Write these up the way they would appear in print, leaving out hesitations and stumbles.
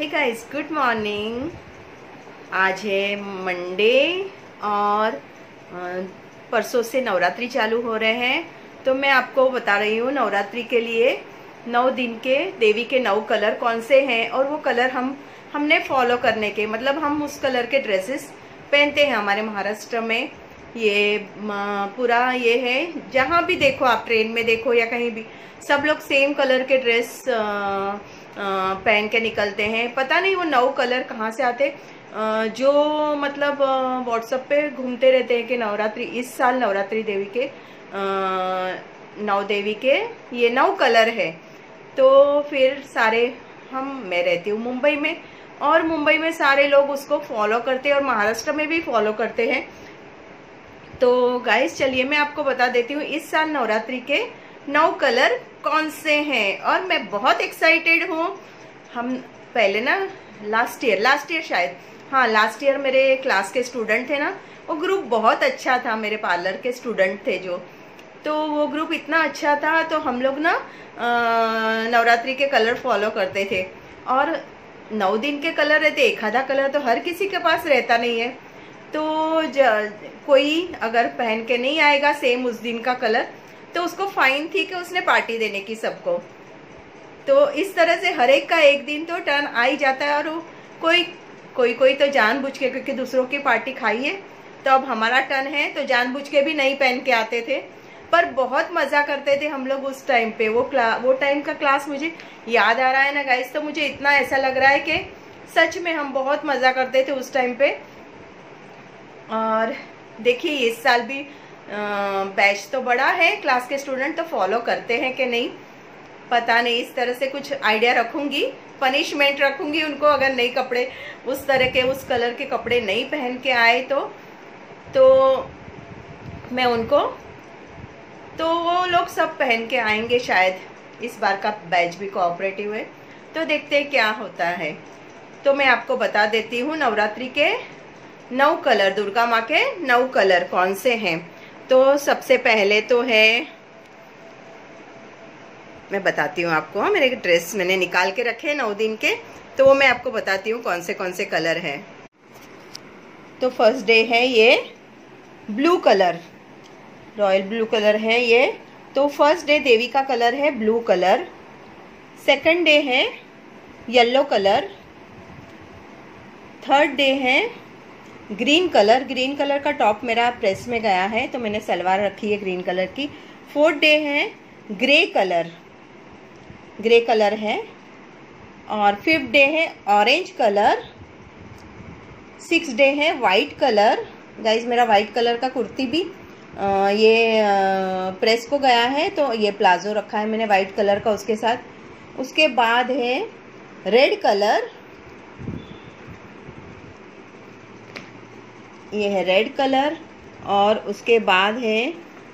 Hey guys, good morning. आज है Monday और परसों से नवरात्रि चालू हो रहे हैं। तो मैं आपको बता रही हूँ नवरात्रि के लिए 9 दिन के देवी के 9 कलर कौन से हैं और वो कलर हमने फॉलो करने के, मतलब हम उस कलर के ड्रेसेस पहनते हैं हमारे महाराष्ट्र में। ये पूरा ये है, जहाँ भी देखो आप, ट्रेन में देखो या कहीं भी, सब लोग सेम कलर के ड्रेस पहन के निकलते हैं। पता नहीं वो 9 कलर कहाँ से आते, जो मतलब व्हाट्सएप पे घूमते रहते हैं कि नवरात्रि, इस साल नवरात्रि देवी के 9 देवी के ये 9 कलर है। तो फिर सारे मैं रहती हूँ मुंबई में, और मुंबई में सारे लोग उसको फॉलो करते हैं और महाराष्ट्र में भी फॉलो करते हैं। तो गाइस चलिए मैं आपको बता देती हूँ इस साल नवरात्रि के 9 कलर कौन से हैं, और मैं बहुत एक्साइटेड हूँ। हम पहले ना लास्ट ईयर शायद, हाँ लास्ट ईयर मेरे क्लास के स्टूडेंट थे ना, वो ग्रुप बहुत अच्छा था, मेरे पार्लर के स्टूडेंट थे जो, तो वो ग्रुप इतना अच्छा था। तो हम लोग ना नवरात्रि के कलर फॉलो करते थे, और 9 दिन के कलर रहते, एक आधा कलर तो हर किसी के पास रहता नहीं है। तो कोई अगर पहन के नहीं आएगा सेम उस दिन का कलर, तो उसको फाइन थी कि उसने पार्टी देने की सबको। तो इस तरह से हर एक का एक दिन तो टर्न आ ही जाता है, और कोई तो जानबूझ के, क्योंकि दूसरों की पार्टी खाई है तो अब हमारा टर्न है, तो जानबूझ के भी नहीं पहन के आते थे। पर बहुत मजा करते थे हम लोग उस टाइम पे। वो टाइम का क्लास मुझे याद आ रहा है ना गाइस, तो मुझे इतना ऐसा लग रहा है कि सच में हम बहुत मजा करते थे उस टाइम पे। और देखिए इस साल भी बैच तो बड़ा है, क्लास के स्टूडेंट तो फॉलो करते हैं कि नहीं पता नहीं। इस तरह से कुछ आइडिया रखूंगी, पनिशमेंट रखूंगी उनको, अगर नई कपड़े उस तरह के, उस कलर के कपड़े नहीं पहन के आए तो मैं उनको, तो वो लोग सब पहन के आएंगे शायद। इस बार का बैच भी कोऑपरेटिव है, तो देखते हैं क्या होता है। तो मैं आपको बता देती हूँ नवरात्रि के 9 कलर, दुर्गा माँ के 9 कलर कौन से हैं। तो सबसे पहले तो है, मैं बताती हूँ आपको, मेरे ड्रेस मैंने निकाल के रखे हैं 9 दिन के, तो वो मैं आपको बताती हूँ कौन से कलर हैं। तो फर्स्ट डे है ये blue colour, royal blue colour है ये। तो फर्स्ट डे देवी का कलर है ब्लू कलर। सेकंड डे है येलो कलर। थर्ड डे है ग्रीन कलर। ग्रीन कलर का टॉप मेरा प्रेस में गया है, तो मैंने सलवार रखी है ग्रीन कलर की। फोर्थ डे है ग्रे कलर, ग्रे कलर है। और फिफ्थ डे है ऑरेंज कलर। सिक्स डे है वाइट कलर। गाइज मेरा वाइट कलर का कुर्ती भी ये प्रेस को गया है, तो ये प्लाजो रखा है मैंने वाइट कलर का उसके साथ। उसके बाद है रेड कलर, ये है रेड कलर। और उसके बाद है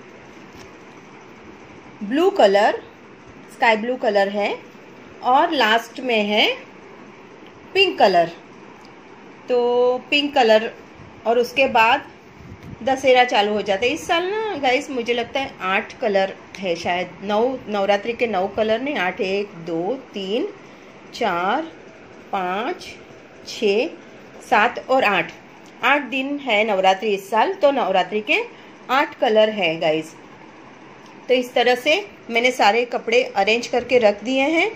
blue colour, sky blue colour है। और लास्ट में है पिंक कलर, तो पिंक कलर। और उसके बाद दशहरा चालू हो जाता है। इस साल ना गाइस मुझे लगता है 8 कलर है शायद, 9 नवरात्रि के 9 कलर नहीं, 8, 1, 2, 3, 4, 5, 6, 7 और 8 दिन है नवरात्रि इस साल। तो नवरात्रि के 8 कलर है गाइस। तो इस तरह से मैंने सारे कपड़े अरेंज करके रख दिए हैं।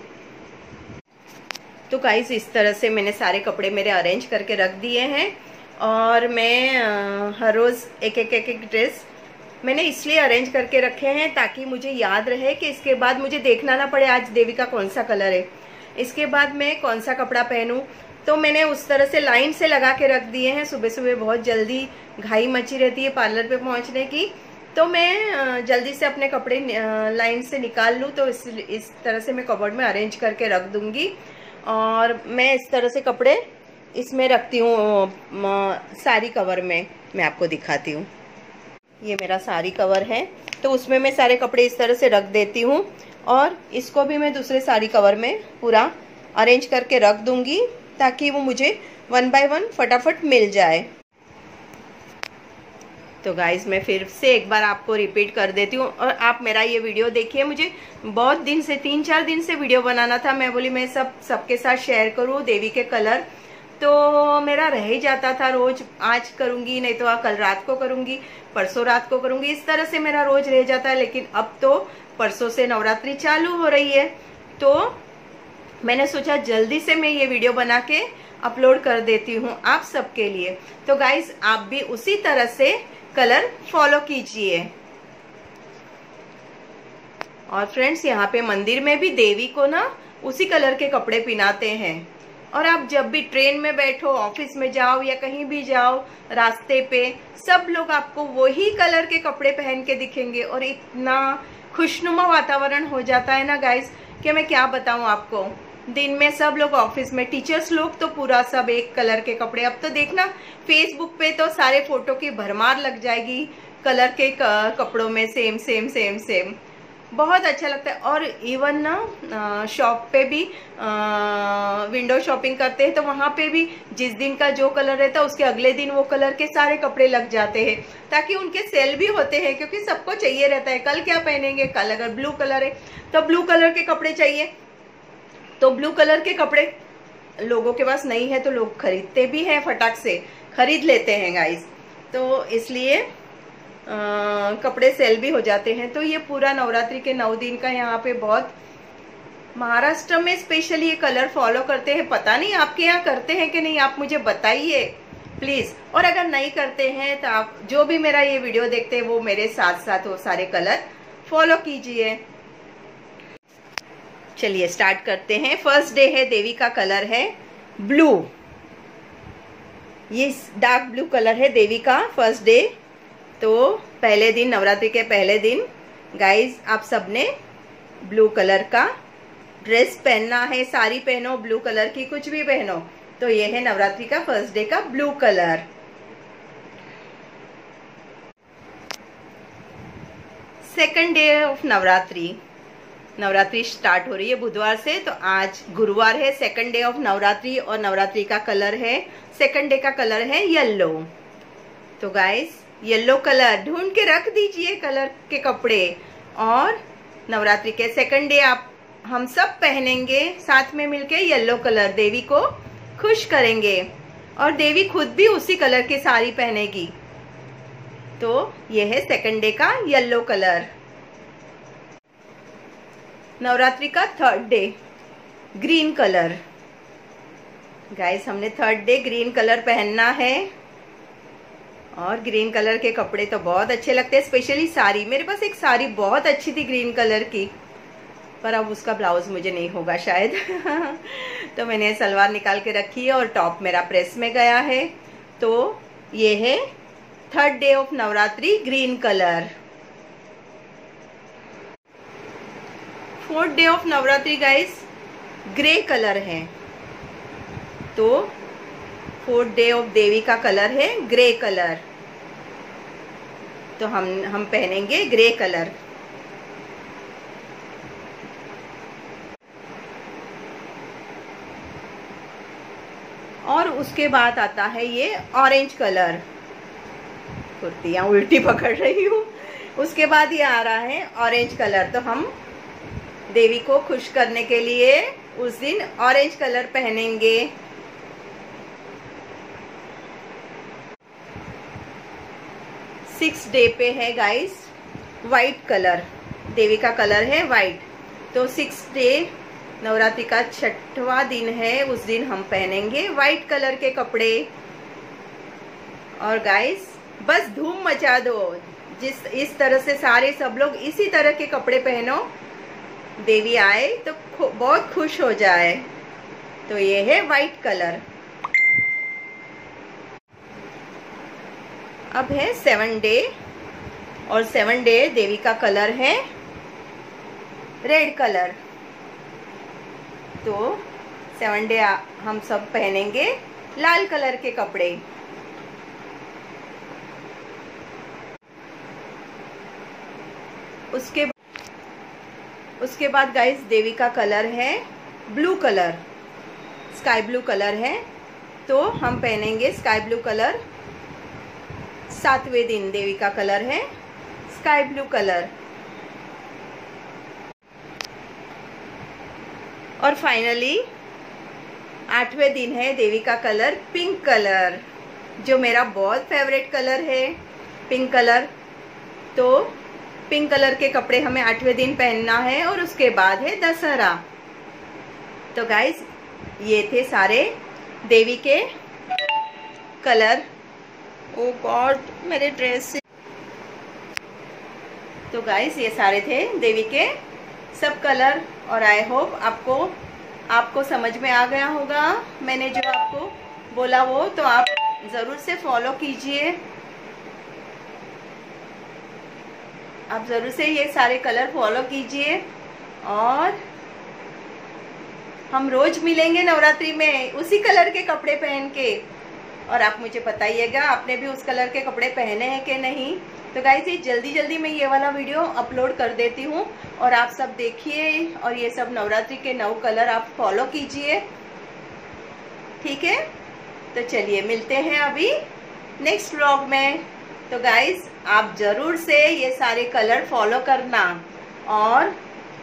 तो गाइस इस तरह से मैंने सारे कपड़े मेरे अरेंज करके रख दिए हैं, और मैं हर रोज़ एक ड्रेस मैंने इसलिए अरेंज करके रखे हैं ताकि मुझे याद रहे कि इसके बाद मुझे देखना ना पड़े आज देवी का कौन सा कलर है, इसके बाद मैं कौन सा कपड़ा पहनूं। तो मैंने उस तरह से लाइन से लगा के रख दिए हैं। सुबह सुबह बहुत जल्दी घाई मची रहती है पार्लर पे पहुंचने की, तो मैं जल्दी से अपने कपड़े लाइन से निकाल लूँ, तो इस तरह से मैं कबर्ड में अरेंज करके रख दूंगी। और मैं इस तरह से कपड़े इसमें रखती हूँ साड़ी कवर में। मैं आपको दिखाती हूँ, ये मेरा साड़ी कवर है, तो उसमें मैं सारे कपड़े इस तरह से रख देती हूँ। और इसको भी मैं दूसरे साड़ी कवर में पूरा अरेंज करके रख दूंगी, ताकि वो मुझे 1 बाय 1 फटाफट मिल जाए। तो गाइज मैं फिर से एक बार आपको रिपीट कर देती हूँ, और आप मेरा ये वीडियो देखिए। मुझे बहुत दिन से 3-4 दिन से वीडियो बनाना था, मैं बोली मैं सबके साथ शेयर करूँ देवी के कलर, तो मेरा रह ही जाता था। रोज आज करूंगी, नहीं तो कल रात को करूंगी, परसों रात को करूंगी, इस तरह से मेरा रोज रह जाता है। लेकिन अब तो परसों से नवरात्रि चालू हो रही है, तो मैंने सोचा जल्दी से मैं ये वीडियो बना के अपलोड कर देती हूँ आप सबके लिए। तो गाइज आप भी उसी तरह से कलर फॉलो कीजिए। और फ्रेंड्स, यहाँ पे मंदिर में भी देवी को ना उसी कलर के कपड़े पहनाते हैं। और आप जब भी ट्रेन में बैठो, ऑफिस में जाओ या कहीं भी जाओ, रास्ते पे सब लोग आपको वही कलर के कपड़े पहन के दिखेंगे, और इतना खुशनुमा वातावरण हो जाता है ना गाइस कि मैं क्या बताऊं आपको। दिन में सब लोग ऑफिस में, टीचर्स लोग तो पूरा सब एक कलर के कपड़े। अब तो देखना फेसबुक पे तो सारे फोटो की भरमार लग जाएगी कलर के कपड़ों में, सेम सेम सेम सेम। बहुत अच्छा लगता है। और इवन ना शॉप पे भी विंडो शॉपिंग करते हैं, तो वहां पे भी जिस दिन का जो कलर रहता है उसके अगले दिन वो कलर के सारे कपड़े लग जाते हैं, ताकि उनके सेल भी होते हैं। क्योंकि सबको चाहिए रहता है कल क्या पहनेंगे, कल अगर ब्लू कलर है तो ब्लू कलर के कपड़े चाहिए। तो ब्लू कलर के कपड़े लोगों के पास नहीं है तो लोग खरीदते भी हैं, फटाक से खरीद लेते हैं गाइस। तो इसलिए कपड़े सेल भी हो जाते हैं। तो ये पूरा नवरात्रि के 9 दिन का यहाँ पे बहुत, महाराष्ट्र में स्पेशली ये कलर फॉलो करते हैं। पता नहीं आपके यहाँ करते हैं कि नहीं, आप मुझे बताइए प्लीज। और अगर नहीं करते हैं तो आप जो भी मेरा ये वीडियो देखते हैं वो मेरे साथ साथ वो सारे कलर फॉलो कीजिए। चलिए स्टार्ट करते हैं। फर्स्ट डे है, देवी का कलर है ब्लू। ये डार्क ब्लू कलर है देवी का फर्स्ट डे। तो पहले दिन, नवरात्रि के पहले दिन गाइज आप सबने ब्लू कलर का ड्रेस पहनना है। साड़ी पहनो, ब्लू कलर की कुछ भी पहनो। तो ये है नवरात्रि का फर्स्ट डे का blue colour. Second day of Navratri, Navratri start हो रही है बुधवार से, तो आज गुरुवार है, सेकंड डे ऑफ नवरात्रि। और नवरात्रि का कलर है, सेकंड डे का कलर है येलो। तो गाइस येलो कलर ढूंढ के रख दीजिए, कलर के कपड़े। और नवरात्रि के सेकंड डे हम सब पहनेंगे साथ में मिलके येलो कलर, देवी को खुश करेंगे। और देवी खुद भी उसी कलर की साड़ी पहनेगी। तो ये है सेकंड डे का येलो कलर। नवरात्रि का third day green colour. Guys हमने थर्ड डे ग्रीन कलर पहनना है। और ग्रीन कलर के कपड़े तो बहुत अच्छे लगते हैं, स्पेशली साड़ी। मेरे पास एक साड़ी बहुत अच्छी थी ग्रीन कलर की, पर अब उसका ब्लाउज मुझे नहीं होगा शायद तो मैंने सलवार निकाल के रखी है और टॉप मेरा प्रेस में गया है। तो ये है third day of Navratri, green colour. Fourth day of Navratri guys grey colour है। तो फोर्थ डे ऑफ देवी का कलर है ग्रे कलर। तो हम पहनेंगे ग्रे कलर। और उसके बाद आता है ये ऑरेंज कलर। कुर्तियां उल्टी पकड़ रही हूँ। उसके बाद ये आ रहा है ऑरेंज कलर। तो हम देवी को खुश करने के लिए उस दिन ऑरेंज कलर पहनेंगे। सिक्स डे पे है गाइस व्हाइट कलर। देवी का कलर है व्हाइट। तो 6 डे नवरात्रि का 6वां दिन है, उस दिन हम पहनेंगे व्हाइट कलर के कपड़े। और गाइस बस धूम मचा दो, इस तरह से सारे सब लोग इसी तरह के कपड़े पहनो, देवी आए तो बहुत खुश हो जाए। तो ये है व्हाइट कलर। अब है 7 डे, और 7 डे देवी का कलर है रेड कलर। तो 7 डे हम सब पहनेंगे लाल कलर के कपड़े। उसके बाद गाइस देवी का कलर है blue colour, sky blue colour है। तो हम पहनेंगे स्काई ब्लू कलर 7वें दिन देवी का कलर है स्काई ब्लू कलर। और फाइनली 8वें दिन है देवी का कलर पिंक कलर, जो मेरा बहुत फेवरेट कलर है पिंक कलर। तो पिंक कलर के कपड़े हमें 8वें दिन पहनना है और उसके बाद है दशहरा। तो गाइस ये थे सारे देवी के कलर। ओ गॉड मेरे ड्रेस से। तो गाइस ये सारे थे देवी के सब कलर और आई होप आपको समझ में आ गया होगा मैंने जो आपको बोला वो। तो आप जरूर से फॉलो कीजिए, आप जरूर से ये सारे कलर फॉलो कीजिए। और हम रोज मिलेंगे नवरात्रि में उसी कलर के कपड़े पहन के। और आप मुझे बताइएगा आपने भी उस कलर के कपड़े पहने हैं कि नहीं। तो गाइस ये जल्दी मैं ये वाला वीडियो अपलोड कर देती हूँ और आप सब देखिए और ये सब नवरात्रि के 9 कलर आप फॉलो कीजिए, ठीक है। तो चलिए मिलते हैं अभी नेक्स्ट व्लॉग में। तो गाइस आप जरूर से ये सारे कलर फॉलो करना और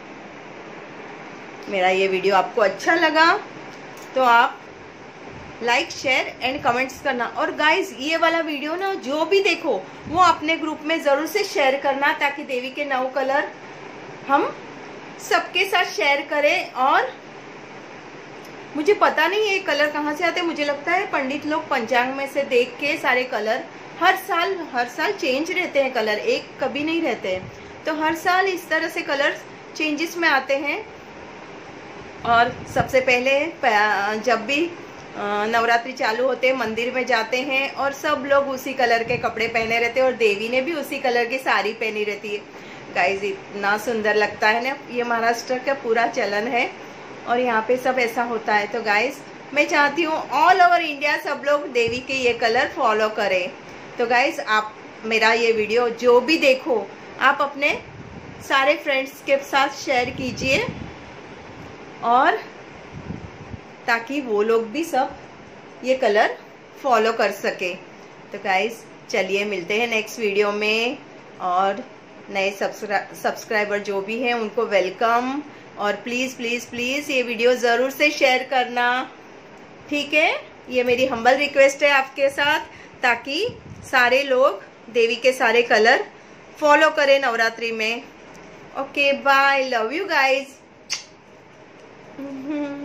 मेरा ये वीडियो आपको अच्छा लगा तो आप लाइक शेयर एंड कमेंट्स करना। और गाइस ये वाला वीडियो ना जो भी देखो वो अपने ग्रुप में जरूर से शेयर करना ताकि देवी के 9 कलर हम सबके साथ शेयर करें। और मुझे पता नहीं ये कलर कहाँ से आते, मुझे लगता है पंडित लोग पंचांग में से देख के सारे कलर हर साल चेंज रहते हैं कलर, एक कभी नहीं रहते हैं। तो हर साल इस तरह से कलर चेंजेस में आते हैं। और सबसे पहले जब भी नवरात्रि चालू होते हैं मंदिर में जाते हैं और सब लोग उसी कलर के कपड़े पहने रहते हैं और देवी ने भी उसी कलर की साड़ी पहनी रहती है। गाइस इतना सुंदर लगता है ना, ये महाराष्ट्र का पूरा चलन है और यहाँ पे सब ऐसा होता है। तो गाइस मैं चाहती हूँ ऑल ओवर इंडिया सब लोग देवी के ये कलर फॉलो करें। तो गाइस आप मेरा ये वीडियो जो भी देखो आप अपने सारे फ्रेंड्स के साथ शेयर कीजिए और ताकि वो लोग भी सब ये कलर फॉलो कर सके। तो गाइस चलिए मिलते हैं नेक्स्ट वीडियो में। और नए सब्सक्राइबर जो भी हैं उनको वेलकम। और प्लीज़ ये वीडियो ज़रूर से शेयर करना, ठीक है। ये मेरी हम्बल रिक्वेस्ट है आपके साथ ताकि सारे लोग देवी के सारे कलर फॉलो करें नवरात्रि में। Okay bye, love you guys.